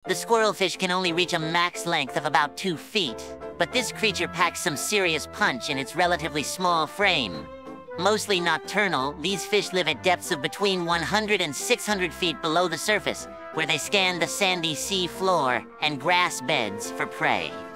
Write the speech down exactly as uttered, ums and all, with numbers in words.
The squirrelfish can only reach a max length of about two feet, but this creature packs some serious punch in its relatively small frame. Mostly nocturnal, these fish live at depths of between one hundred and six hundred feet below the surface, where they scan the sandy sea floor and grass beds for prey.